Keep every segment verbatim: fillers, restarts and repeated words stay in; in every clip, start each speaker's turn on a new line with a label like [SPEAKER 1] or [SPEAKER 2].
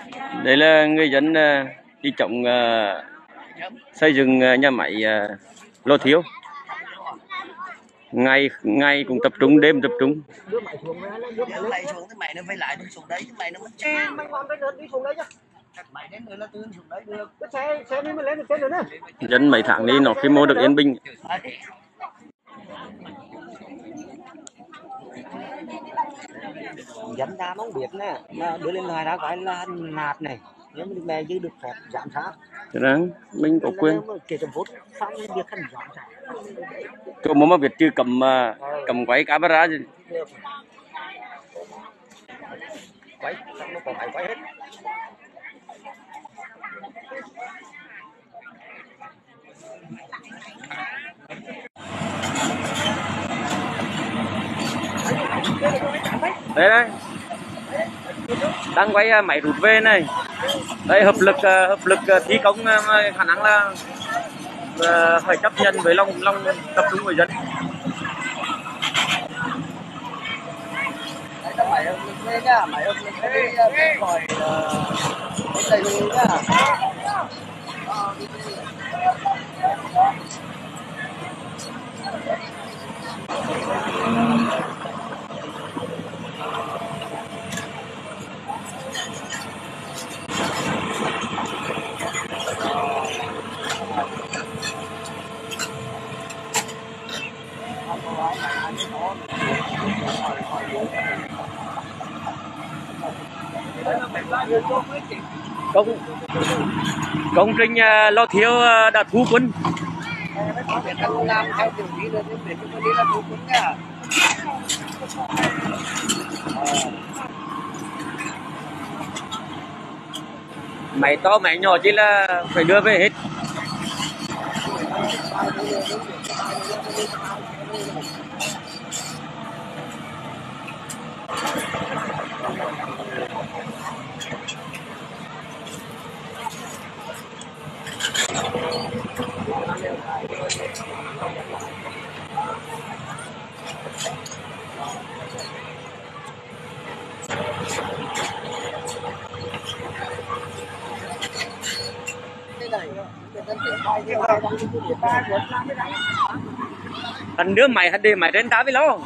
[SPEAKER 1] Đây là người dân đi chống xây dựng nhà máy Lô Thiếu. Ngày ngày cũng tập trung, đêm tập trung. Dân mấy tháng đi nó khi mua được yên bình.
[SPEAKER 2] Dân ta không biết nè, mà đưa lên loài đã gọi là nạt này, nếu mình mẹ chứ được phép giám sát.
[SPEAKER 1] Cho nên mình có quyền.
[SPEAKER 2] Kể trong phút xong việc hành giám sát.
[SPEAKER 1] Có muốn mà việc chưa cầm cầm quay camera gì.
[SPEAKER 2] Quay, xong nó còn phải quay hết.
[SPEAKER 1] Đây đây, đang quay máy rút về này. Đây hợp lực hợp lực thi công khả năng là phải chấp nhận với lòng lòng tập trung người dân.
[SPEAKER 2] Máy hợp lực về nhá, máy hợp lực về khỏi đầy đủ nhá.
[SPEAKER 1] Công công trình Lô Thiếu đã thu quân. Máy to máy nhỏ chỉ là phải đưa về hết. Anh đứa mày hãy đi mày đến đá với lâu.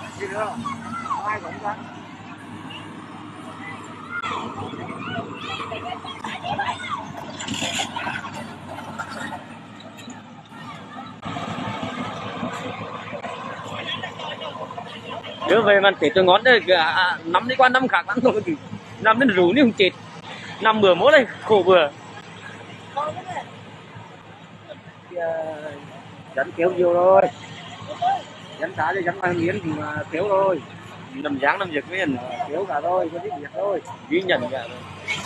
[SPEAKER 1] Đưa về mà kể tôi ngón đây nắm đi qua năm khác lắm rồi thì nằm đến rủ đi không chết. Nằm bữa mỗi đây khổ bữa.
[SPEAKER 2] Dẫn kéo nhiều rồi. Dẫn xã thì dẫn mang miếng thì mà kéo rồi.
[SPEAKER 1] Nằm dáng nằm việc với anh.
[SPEAKER 2] Kéo cả thôi, có biết việc thôi.
[SPEAKER 1] Ghi nhận cả rồi.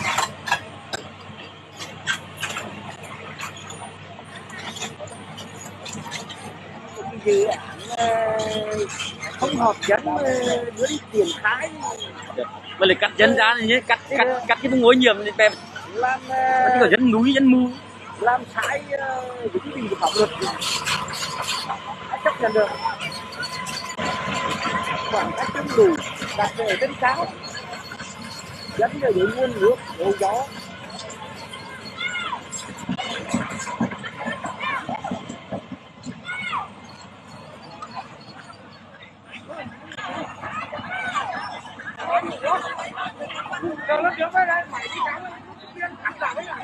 [SPEAKER 2] Dự án không hợp dẫn đưa đi tiền khái.
[SPEAKER 1] Mà lại cắt dân ra này nhé, cắt cắt cắt cái ngôi nhiệm này bèm.
[SPEAKER 2] Làm
[SPEAKER 1] cái có dân núi dân mù.
[SPEAKER 2] Làm sai những cái gì của pháp luật ai chấp nhận được. Khoảng cách không đủ đặt ở trên cao. Dẫn về dưới nguồn nước, hồ gió. Cho nó trước đây, mày đi cắn, cắn lại đấy.